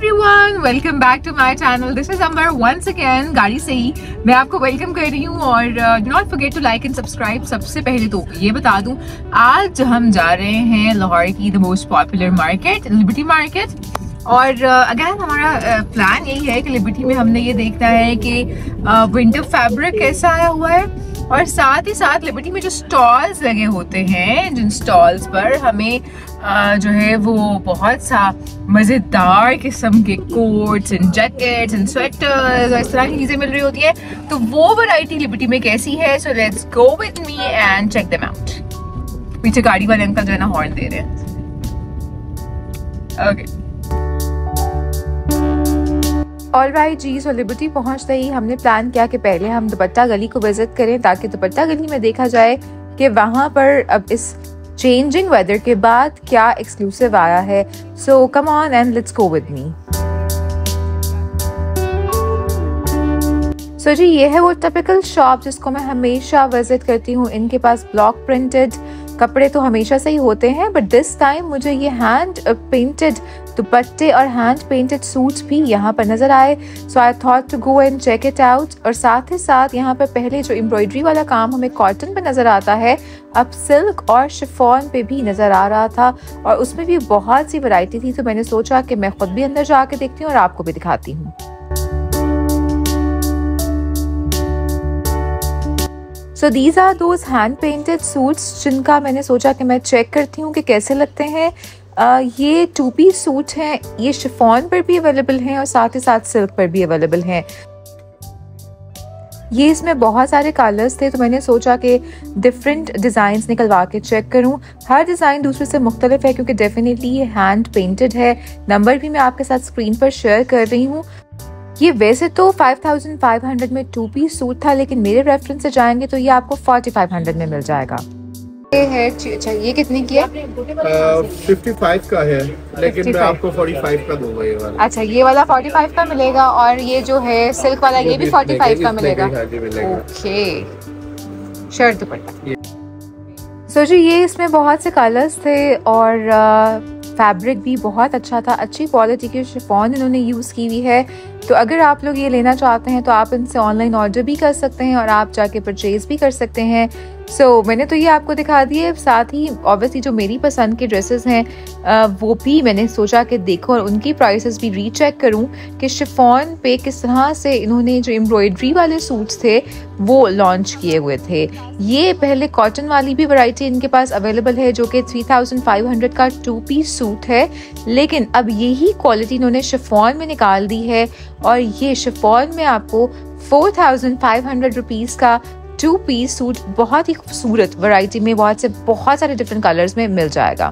Everyone, welcome back to my channel. This is Amber once again. गाड़ी से ही मैं आपको वेलकम कर रही हूँ और do not forget to like and subscribe. सबसे पहले तो ये बता दूं, आज हम जा रहे हैं लाहौर की the most popular market, Liberty market. और अगेन हमारा प्लान यही है कि लिबर्टी में हमने ये देखना है कि विंटर फैब्रिक कैसा आया हुआ है, और साथ ही साथ लिबर्टी में जो स्टॉल्स लगे होते हैं, जिन स्टॉल्स पर हमें जो है वो बहुत सा मज़ेदार किस्म के coats and jackets and sweaters और इस तरह की चीज़ें मिल रही होती है। तो वो वैरायटी लिबर्टी में कैसी है, so let's go with me and check them out. पीछे गाड़ी वाले अंकल जो है ना हॉर्न दे रहे हैं। ओके ऑलराइट जी, सो लिबर्टी पहुंचते ही हमने प्लान किया कि पहले हम दुपट्टा गली को विजिट करें, ताकि दुपट्टा गली में देखा जाए कि वहां पर अब इस चेंजिंग वेदर के बाद क्या एक्सक्लूसिव आया है। So come on and let's go with me. So जी, ये है वो टिपिकल शॉप जिसको मैं हमेशा विजिट करती हूँ। इनके पास ब्लॉक प्रिंटेड कपड़े तो हमेशा से ही होते हैं, बट दिस टाइम मुझे ये हैंड पेंटेड दुपट्टे और हैंड पेंटेड सूट्स भी यहाँ पर नजर आए। So I thought to go and check it out. और साथ ही साथ यहाँ पर पहले जो एम्ब्रॉयडरी वाला काम हमें कॉटन पे नजर आता है, अब सिल्क और शिफॉन पे भी नजर आ रहा था, और उसमें भी बहुत सी वैरायटी थी। तो मैंने सोचा कि मैं खुद भी अंदर जाके देखती हूँ और आपको भी दिखाती हूँ। So these are those hand painted suits जिनका मैंने सोचा कि मैं चेक करती हूँ कि कैसे लगते हैं। ये 2 पीस सूट हैं, ये शिफॉन पर भी अवेलेबल हैं और साथ ही साथ सिल्क पर भी अवेलेबल हैं। ये इसमें बहुत सारे कलर्स थे, तो मैंने सोचा कि डिफरेंट डिज़ाइंस निकलवा के चेक करूं। हर डिज़ाइन दूसरे से मुख्तलिफ है क्योंकि डेफिनेटली ये हैंड पेंटेड है। नंबर भी मैं आपके साथ स्क्रीन पर शेयर कर रही हूँ। ये वैसे तो 5500 में 2 पीस सूट था, लेकिन मेरे रेफरेंस से जाएंगे तो ये आपको 4500 में मिल जाएगा। ये है, अच्छा ये कितने की है? 55 का है, लेकिन 55। मैं आपको 45 का दूंगा ये वाला। अच्छा, ये वाला 45 का मिलेगा, और ये जो है सिल्क वाला ये भी 45 का मिलेगा। ओके, शर्ट दुपट्टा। सो जी, ये इसमें बहुत से कलर्स थे और फैब्रिक भी बहुत अच्छा था। अच्छी क्वालिटी की शिफॉन इन्होंने यूज़ की हुई है। तो अगर आप लोग ये लेना चाहते हैं तो आप इनसे ऑनलाइन ऑर्डर भी कर सकते हैं और आप जाके परचेज भी कर सकते हैं। सो मैंने तो ये आपको दिखा दिए। साथ ही ऑब्वियसली जो मेरी पसंद के ड्रेसेस हैं वो भी मैंने सोचा कि देखो और उनकी प्राइसेस भी रीचेक करूं कि शिफॉन पे किस तरह से इन्होंने जो एम्ब्रॉयडरी वाले सूट्स थे वो लॉन्च किए हुए थे। ये पहले कॉटन वाली भी वैरायटी इनके पास अवेलेबल है जो कि 3500 का 2 पीस सूट है, लेकिन अब यही क्वालिटी इन्होंने शिफॉन में निकाल दी है, और ये शिफॉन में आपको 4500 रुपीज़ का 2 पीस सूट बहुत ही खूबसूरत वैरायटी में बहुत सारे डिफरेंट कलर्स में मिल जाएगा।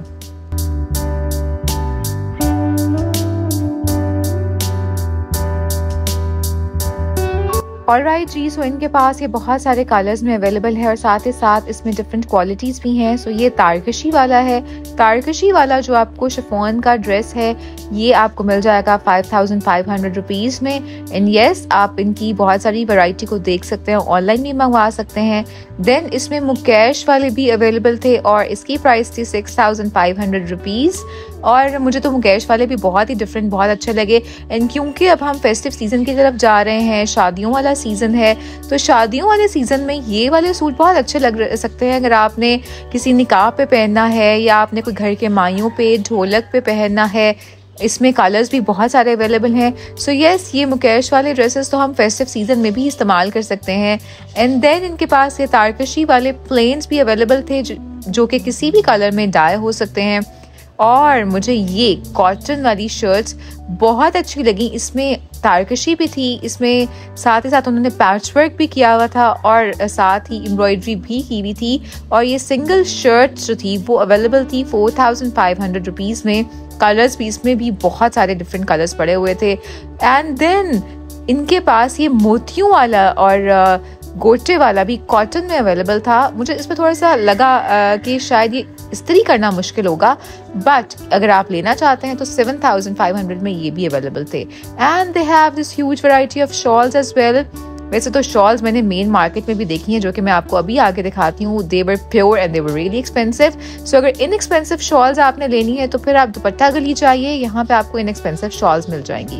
ऑलराइट जी, सो इनके पास ये बहुत सारे कलर्स में अवेलेबल है और साथ ही साथ इसमें डिफरेंट क्वालिटीज़ भी हैं। सो ये तारकशी वाला है। तारकशी वाला जो आपको शिफॉन का ड्रेस है ये आपको मिल जाएगा 5500 रुपीज़ में। एंड येस, आप इनकी बहुत सारी वैरायटी को देख सकते हैं, ऑनलाइन भी मंगवा सकते हैं। देन इसमें मुकेश वाले भी अवेलेबल थे और इसकी प्राइस थी 6500 रुपीज़, और मुझे तो मुकेश वाले भी बहुत ही डिफरेंट बहुत अच्छे लगे। एंड क्योंकि अब हम फेस्टिव सीजन की तरफ जा रहे हैं, शादियों वाला सीजन है, तो शादियों वाले सीजन में ये वाले सूट बहुत अच्छे लग सकते हैं। अगर आपने किसी निकाह पे पहनना है या आपने कोई घर के माइयों पे ढोलक पे पहनना है, इसमें कलर्स भी बहुत सारे अवेलेबल हैं। सो यस, ये मुकेश वाले ड्रेसेस तो हम फेस्टिव सीजन में भी इस्तेमाल कर सकते हैं। एंड देन इनके पास ये तारकशी वाले प्लेन्स भी अवेलेबल थे जो कि किसी भी कलर में डाई हो सकते हैं। और मुझे ये कॉटन वाली शर्ट्स बहुत अच्छी लगी। इसमें तारकशी भी थी, इसमें साथ ही साथ उन्होंने पैचवर्क भी किया हुआ था और साथ ही एम्ब्रॉयडरी भी की हुई थी। और ये सिंगल शर्ट जो थी वो अवेलेबल थी 4500 रुपीज़ में। कलर्स भी इसमें भी बहुत सारे डिफरेंट कलर्स पड़े हुए थे। एंड देन इनके पास ये मोतियों वाला और गोटे वाला भी कॉटन में अवेलेबल था। मुझे इसमें थोड़ा सा लगा कि शायद ये इस्त्री करना मुश्किल होगा, बट अगर आप लेना चाहते हैं तो 7500 में ये भी अवेलेबल थे। And they have this huge variety of shawls as well. वैसे तो शॉल्स मैंने मेन मार्केट में भी देखी हैं जो कि मैं आपको अभी आगे दिखाती हूँ। They were pure and they were really expensive. So अगर इनएक्सपेंसिव शॉल्स आपने लेनी है तो फिर आप दुपट्टा गली चाहिए, यहाँ पे आपको इनएक्सपेंसिव शॉल्स मिल जाएंगी।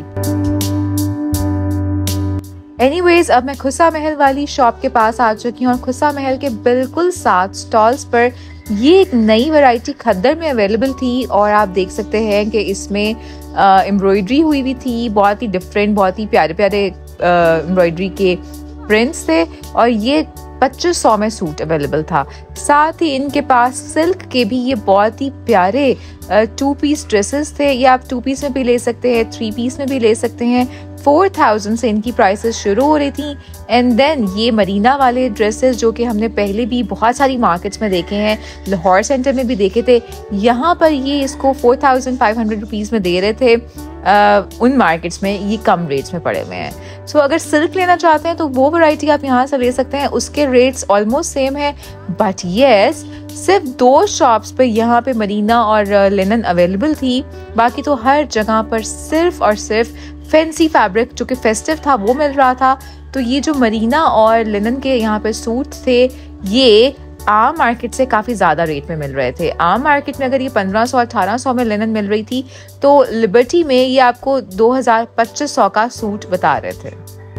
एनीवेज, अब मैं खुसा महल वाली शॉप के पास आ चुकी हूँ और खुसा महल के बिल्कुल साथ स्टॉल्स पर ये एक नई वैरायटी खद्दर में अवेलेबल थी और आप देख सकते हैं कि इसमें एम्ब्रॉयडरी हुई हुई थी, बहुत ही डिफरेंट, बहुत ही प्यारे प्यारे एम्ब्रॉयडरी के प्रिंट्स थे और ये 2500 में सूट अवेलेबल था। साथ ही इनके पास सिल्क के भी ये बहुत ही प्यारे 2 पीस ड्रेसेस थे। ये आप 2 पीस में भी ले सकते हैं, 3 पीस में भी ले सकते हैं। 4000 से इनकी प्राइसेस शुरू हो रही थी। एंड देन ये मरीना वाले ड्रेसेस जो कि हमने पहले भी बहुत सारी मार्केट्स में देखे हैं, लाहौर सेंटर में भी देखे थे, यहाँ पर ये इसको 4500 रुपीज़ में दे रहे थे। उन मार्केट्स में ये कम रेट्स में पड़े हुए हैं। सो अगर सिल्क लेना चाहते हैं तो वो वैरायटी आप यहाँ से ले सकते हैं, उसके रेट्स ऑलमोस्ट सेम है। बट येस, सिर्फ 2 शॉप्स पे यहाँ पे मरीना और लिनन अवेलेबल थी, बाकी तो हर जगह पर सिर्फ और सिर्फ फैंसी फैब्रिक जो कि फेस्टिव था वो मिल रहा था। तो ये जो मरीना और लिनन के यहाँ पे सूट थे ये आम मार्केट से काफ़ी ज़्यादा रेट में मिल रहे थे। आम मार्केट में अगर ये 1500-1800 में लिनन मिल रही थी तो लिबर्टी में ये आपको 2000-2500 का सूट बता रहे थे।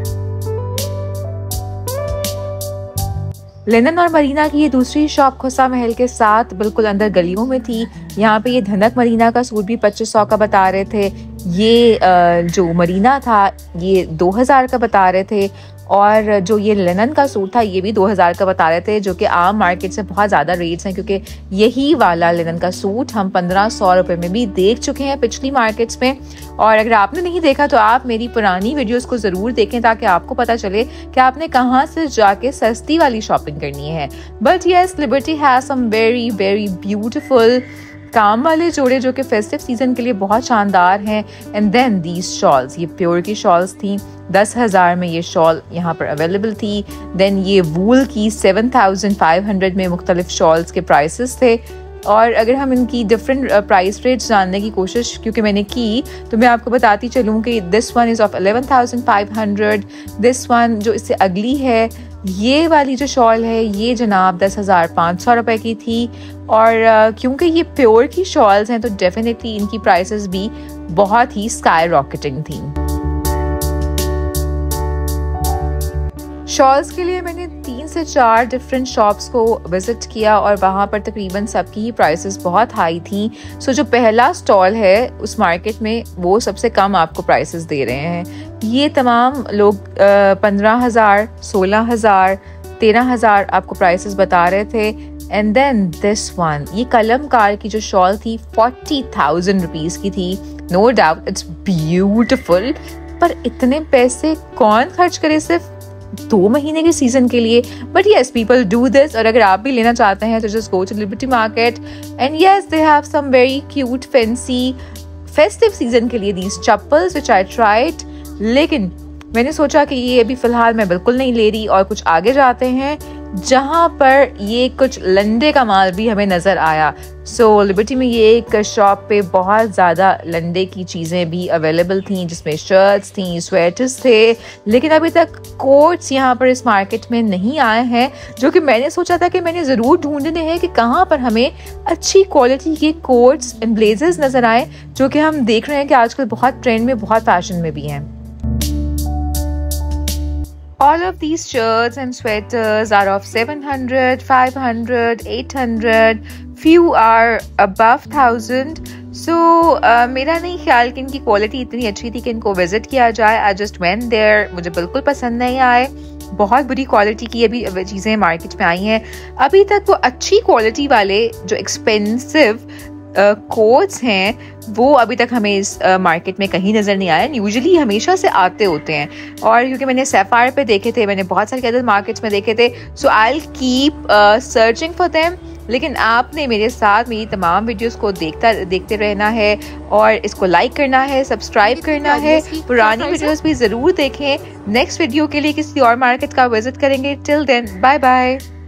लिनन और मरीना की ये दूसरी शॉप खुसा महल के साथ बिल्कुल अंदर गलियों में थी। यहाँ पे ये धनक मरीना का सूट भी 2500 का बता रहे थे। ये जो मरीना था ये 2000 का बता रहे थे और जो ये लिनन का सूट था ये भी 2000 का बता रहे थे, जो कि आम मार्केट से बहुत ज़्यादा रेट्स हैं क्योंकि यही वाला लिनन का सूट हम 1500 रुपये में भी देख चुके हैं पिछली मार्केट्स में। और अगर आपने नहीं देखा तो आप मेरी पुरानी वीडियोस को ज़रूर देखें ताकि आपको पता चले कि आपने कहाँ से जाके सस्ती वाली शॉपिंग करनी है। But yes, Liberty has some very very beautiful काम वाले जोड़े जो कि फेस्टिव सीजन के लिए बहुत शानदार हैं। एंड देन दीज शॉल्स, ये प्योर की शॉल्स थी, 10,000 में ये शॉल यहाँ पर अवेलेबल थी। देन ये वूल की 7500 में मुख्तलिफ शॉल्स के प्राइसेस थे। और अगर हम इनकी डिफरेंट प्राइस रेट्स जानने की कोशिश क्योंकि मैंने की तो मैं आपको बताती चलूँ कि this one is of 11,500। This one जो इससे अगली है, ये वाली जो शॉल है ये जनाब 10,500 रुपये की थी। और क्योंकि ये प्योर की शॉल्स हैं तो डेफिनेटली इनकी प्राइसेस भी बहुत ही स्काई रॉकेटिंग थी। शॉल्स के लिए मैंने 3 से 4 डिफरेंट शॉप्स को विजिट किया और वहाँ पर तकरीबन सबकी ही प्राइसेस बहुत हाई थी। सो जो पहला स्टॉल है उस मार्केट में वो सबसे कम आपको प्राइसेस दे रहे हैं। ये तमाम लोग 15,000, 16,000, 13,000 आपको प्राइसेस बता रहे थे। एंड देन दिस वन, ये कलमकार की जो शॉल थी 40,000 रुपीज़ की थी। नो डाउट इट्स ब्यूटिफुल, पर इतने पैसे कौन खर्च करे सिर्फ 2 महीने के सीजन के लिए। But yes, people do this. और अगर आप भी लेना चाहते हैं तो just go to Liberty market and yes, they have some very cute fancy festive season के लिए these chappals which I tried. लेकिन मैंने सोचा कि ये अभी फिलहाल मैं बिल्कुल नहीं ले रही और कुछ आगे जाते हैं जहाँ पर ये कुछ लंडे का माल भी हमें नज़र आया। सो लिबर्टी में ये एक शॉप पे बहुत ज़्यादा लंडे की चीज़ें भी अवेलेबल थी जिसमें शर्ट्स थी, स्वेटर्स थे। लेकिन अभी तक कोट्स यहाँ पर इस मार्केट में नहीं आए हैं, जो कि मैंने सोचा था कि मैंने ज़रूर ढूंढने हैं कि कहाँ पर हमें अच्छी क्वालिटी के कोट्स एंड ब्लेजर्स नज़र आए, जो कि हम देख रहे हैं कि आजकल बहुत ट्रेंड में, बहुत फैशन में भी हैं। All of these shirts and sweaters are of 700, 500, 800, few are above 1000. So मेरा नहीं ख्याल कि इनकी क्वालिटी इतनी अच्छी थी कि इनको विजिट किया जाए। I just went there, मुझे बिल्कुल पसंद नहीं आए। बहुत बुरी क्वालिटी की अभी चीज़ें मार्केट में आई हैं। अभी तक वो अच्छी क्वालिटी वाले जो एक्सपेंसिव कोट्स हैं वो अभी तक हमें इस मार्केट में कहीं नज़र नहीं आया। यूजुअली हमेशा से आते होते हैं और क्योंकि मैंने सैफायर पे देखे थे, मैंने बहुत सारे अदर मार्केट्स में देखे थे। So I will keep searching for them. लेकिन आपने मेरे साथ मेरी तमाम वीडियोस को देखते रहना है और इसको लाइक करना है, सब्सक्राइब करना है। पुरानी वीडियोस भी ज़रूर देखें। नेक्स्ट वीडियो के लिए किसी और मार्केट का विजिट करेंगे। Till then, bye bye.